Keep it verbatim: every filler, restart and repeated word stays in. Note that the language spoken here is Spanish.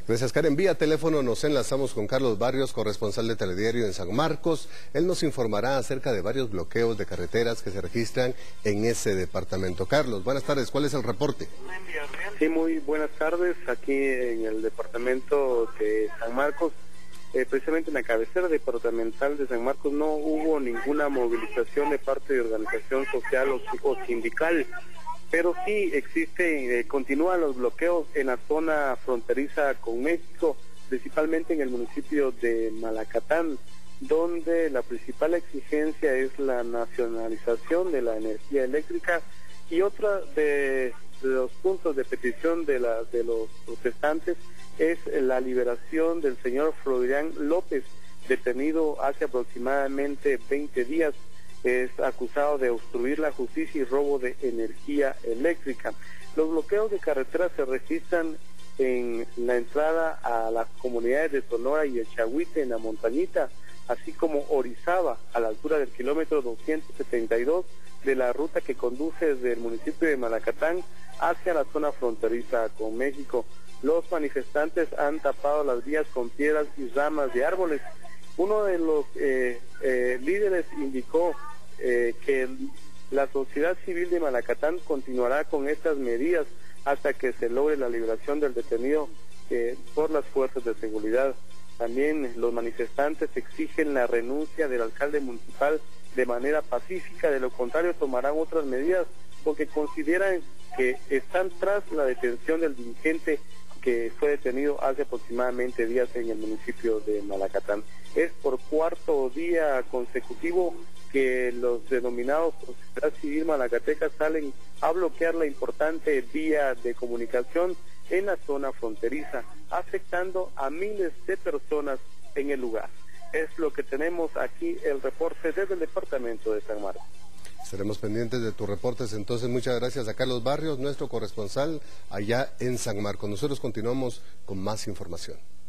Gracias, Karen. Vía teléfono nos enlazamos con Carlos Barrios, corresponsal de Telediario en San Marcos. Él nos informará acerca de varios bloqueos de carreteras que se registran en ese departamento. Carlos, buenas tardes. ¿Cuál es el reporte? Sí, muy buenas tardes. Aquí en el departamento de San Marcos, eh, precisamente en la cabecera departamental de San Marcos, no hubo ninguna movilización de parte de organización social o, o sindical. Pero sí existe, eh, continúan los bloqueos en la zona fronteriza con México, principalmente en el municipio de Malacatán, donde la principal exigencia es la nacionalización de la energía eléctrica, y otra de, de los puntos de petición de, la, de los protestantes es la liberación del señor Florian López, detenido hace aproximadamente veinte días. Es acusado de obstruir la justicia y robo de energía eléctrica. Los bloqueos de carretera se registran en la entrada a las comunidades de Sonora y el Chahuite en la Montañita, así como Orizaba, a la altura del kilómetro doscientos setenta y dos de la ruta que conduce desde el municipio de Malacatán hacia la zona fronteriza con México. Los manifestantes han tapado las vías con piedras y ramas de árboles. Uno de los eh, eh, líderes indicó Eh, que la sociedad civil de Malacatán continuará con estas medidas hasta que se logre la liberación del detenido eh, por las fuerzas de seguridad. También los manifestantes exigen la renuncia del alcalde municipal de manera pacífica, de lo contrario tomarán otras medidas porque consideran que están tras la detención del dirigente que fue detenido hace aproximadamente días en el municipio de Malacatán. Es por cuarto día consecutivo que los denominados sociedad civil malacateca salen a bloquear la importante vía de comunicación en la zona fronteriza, afectando a miles de personas en el lugar. Es lo que tenemos aquí, el reporte desde el departamento de San Marcos. Estaremos pendientes de tus reportes. Entonces, muchas gracias a Carlos Barrios, nuestro corresponsal allá en San Marcos. Nosotros continuamos con más información.